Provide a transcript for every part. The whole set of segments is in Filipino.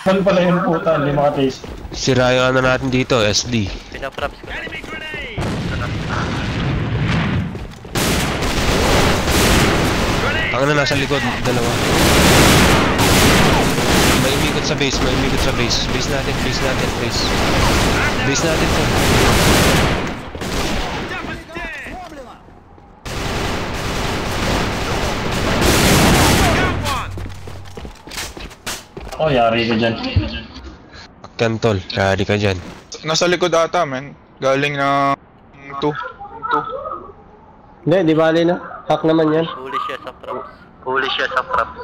Saan pala yung puta, hindi makatrace. Sira yung ano natin dito, SD. Pinaprops ko. Ang ano nasa likod, dalawa. May umikot sa base, may umikot sa base. Base natin, base natin, base. Base natin to. Oh, yari ka dyan. Kantol, yari ka dyan. Nasa likod ata, men. Galing na 2. Hindi, di bali na. Hack naman yan. Huli siya sa props. Huli siya sa props.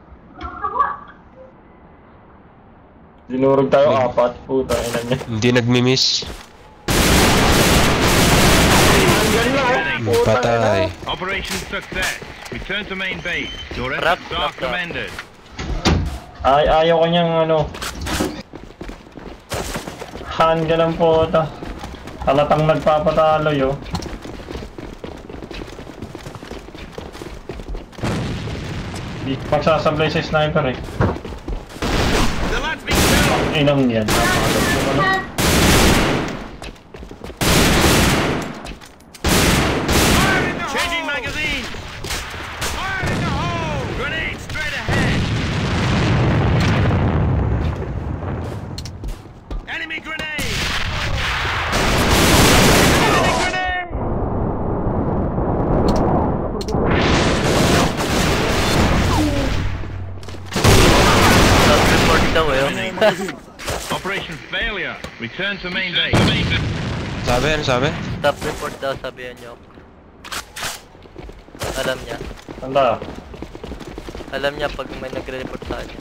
Dinurog tayo 4, puta, ina niya. Hindi nagmi-miss. Patay. Operation success. Return to main base. Your Prop, efforts are prop. commended. Ay, ayaw ko niyang ano. Hanga lang po ito. Halatang nagpapatalo yo. Di magsasablay sa sniper eh. Inang yan. Changing magazine. Fire in the hole. Grenade straight ahead. Enemy grenade. Enemy grenade. Top report daw eh. Operation failure. Return to main base. Sabi, ano sabi? Top report daw, sabihan niyo. Alam niya. Tanda. Alam niya pag may nagre-report sa kanya.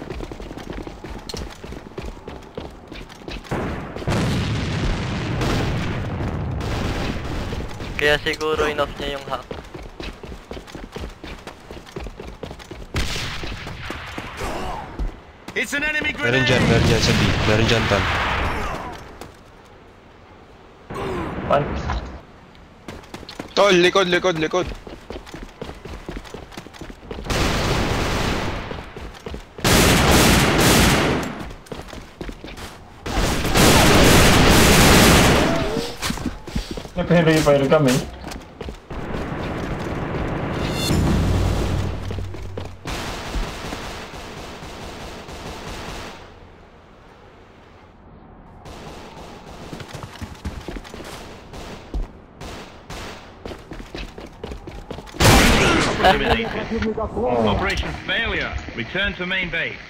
Kaya siguro enough niya yung hack. It's an enemy Meron grenade. dyan sa B. Meron dyan, Tan. Pan. Tol, likod, likod, likod. Nag-repair kami. Eliminated. Operation failure. Return to main base.